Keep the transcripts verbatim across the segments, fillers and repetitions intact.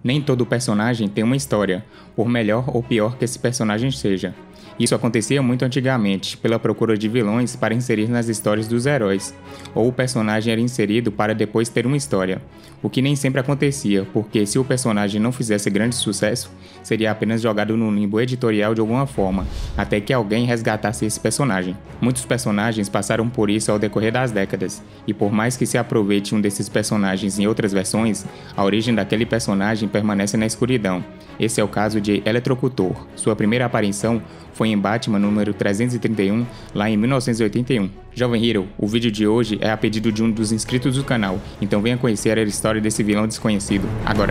Nem todo personagem tem uma história, por melhor ou pior que esse personagem seja. Isso acontecia muito antigamente, pela procura de vilões para inserir nas histórias dos heróis, ou o personagem era inserido para depois ter uma história, o que nem sempre acontecia, porque se o personagem não fizesse grande sucesso, seria apenas jogado no limbo editorial de alguma forma, até que alguém resgatasse esse personagem. Muitos personagens passaram por isso ao decorrer das décadas, e por mais que se aproveite um desses personagens em outras versões, a origem daquele personagem permanece na escuridão. Esse é o caso de Eletrocutor. Sua primeira aparição foi em Batman número trezentos e trinta e um, lá em mil novecentos e oitenta e um. Jovem Hero, o vídeo de hoje é a pedido de um dos inscritos do canal, então venha conhecer a história desse vilão desconhecido, agora.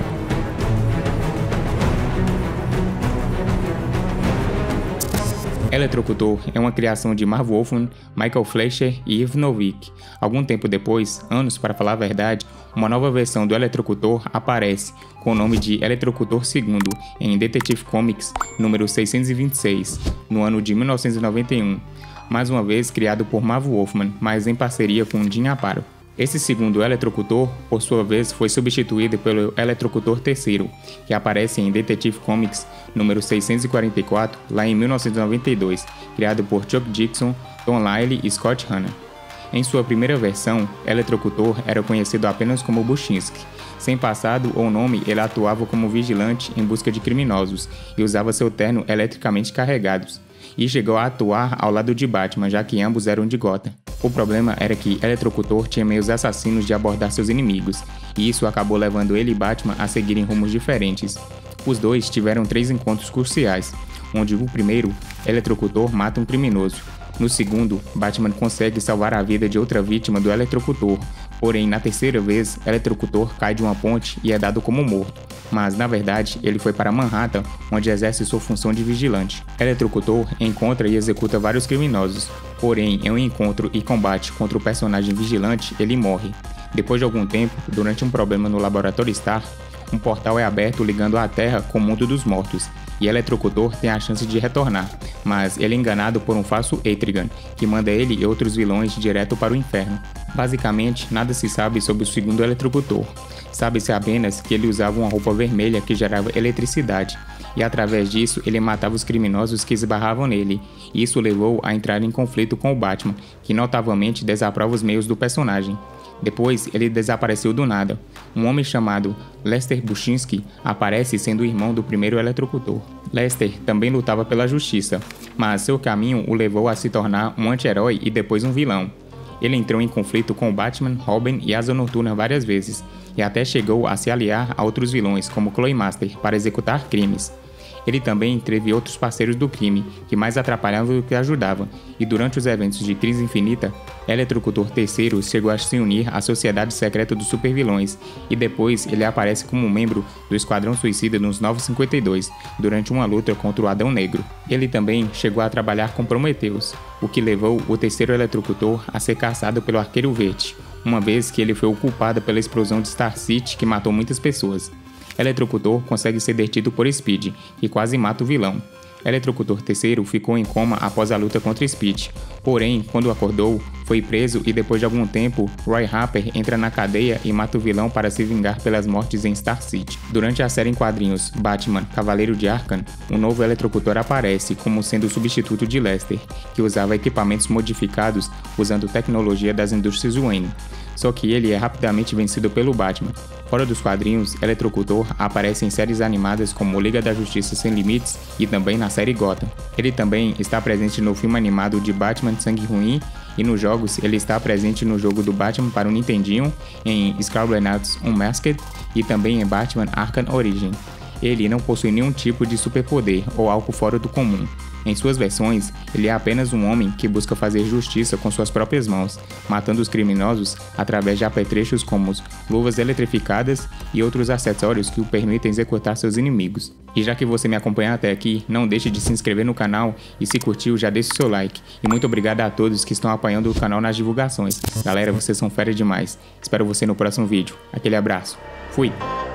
Eletrocutor é uma criação de Marv Wolfman, Michael Fleischer e Yves Novick. Algum tempo depois, anos para falar a verdade, uma nova versão do Eletrocutor aparece, com o nome de Eletrocutor segundo, em Detective Comics número seiscentos e vinte e seis, no ano de mil novecentos e noventa e um, mais uma vez criado por Marv Wolfman, mas em parceria com Jim Aparo. Esse segundo Eletrocutor, por sua vez, foi substituído pelo Eletrocutor terceiro, que aparece em Detective Comics número seiscentos e quarenta e quatro, lá em mil novecentos e noventa e dois, criado por Chuck Dixon, Tom Lyle e Scott Hanna. Em sua primeira versão, Eletrocutor era conhecido apenas como Bushinsky. Sem passado ou nome, ele atuava como vigilante em busca de criminosos e usava seu terno eletricamente carregados, e chegou a atuar ao lado de Batman, já que ambos eram de Gotham. O problema era que Eletrocutor tinha meios assassinos de abordar seus inimigos, e isso acabou levando ele e Batman a seguirem rumos diferentes. Os dois tiveram três encontros cruciais, onde o primeiro, Eletrocutor mata um criminoso. No segundo, Batman consegue salvar a vida de outra vítima do Eletrocutor, porém na terceira vez, Eletrocutor cai de uma ponte e é dado como morto. Mas, na verdade, ele foi para Manhattan, onde exerce sua função de vigilante. Eletrocutor encontra e executa vários criminosos, porém, em um encontro e combate contra o personagem vigilante, ele morre. Depois de algum tempo, durante um problema no Laboratório Stark, um portal é aberto ligando a Terra com o mundo dos mortos, e Eletrocutor tem a chance de retornar, mas ele é enganado por um falso Etrigan, que manda ele e outros vilões direto para o inferno. Basicamente, nada se sabe sobre o segundo Eletrocutor. Sabe-se apenas que ele usava uma roupa vermelha que gerava eletricidade, e através disso ele matava os criminosos que esbarravam nele, e isso levou a entrar em conflito com o Batman, que notavelmente desaprova os meios do personagem. Depois, ele desapareceu do nada. Um homem chamado Lester Bushinsky aparece sendo o irmão do primeiro Eletrocutor. Lester também lutava pela justiça, mas seu caminho o levou a se tornar um anti-herói e depois um vilão. Ele entrou em conflito com Batman, Robin e Asa Noturna várias vezes, e até chegou a se aliar a outros vilões, como Chloe Master, para executar crimes. Ele também teve outros parceiros do crime, que mais atrapalhavam do que ajudavam, e durante os eventos de Crise Infinita, Eletrocutor terceiro chegou a se unir à Sociedade Secreta dos Supervilões, e depois ele aparece como membro do Esquadrão Suicida nos Novos cinquenta e dois, durante uma luta contra o Adão Negro. Ele também chegou a trabalhar com Prometheus, o que levou o terceiro Eletrocutor a ser caçado pelo Arqueiro Verde, uma vez que ele foi o culpado pela explosão de Star City que matou muitas pessoas. Eletrocutor consegue ser detido por Speed, que quase mata o vilão. Eletrocutor terceiro ficou em coma após a luta contra Speed, porém, quando acordou, foi preso e depois de algum tempo, Roy Harper entra na cadeia e mata o vilão para se vingar pelas mortes em Star City. Durante a série em quadrinhos Batman, Cavaleiro de Arkham, um novo Eletrocutor aparece como sendo o substituto de Lester, que usava equipamentos modificados usando tecnologia das indústrias Wayne. Só que ele é rapidamente vencido pelo Batman. Fora dos quadrinhos, Eletrocutor aparece em séries animadas como Liga da Justiça Sem Limites e também na série Gotham. Ele também está presente no filme animado de Batman Sangue Ruim e nos jogos ele está presente no jogo do Batman para o Nintendinho, em Scarlet Knights Unmasked e também em Batman Arkham Origin. Ele não possui nenhum tipo de superpoder ou algo fora do comum. Em suas versões, ele é apenas um homem que busca fazer justiça com suas próprias mãos, matando os criminosos através de apetrechos como luvas eletrificadas e outros acessórios que o permitem executar seus inimigos. E já que você me acompanha até aqui, não deixe de se inscrever no canal e se curtiu, já deixe o seu like. E muito obrigado a todos que estão apoiando o canal nas divulgações. Galera, vocês são fera demais. Espero você no próximo vídeo. Aquele abraço. Fui!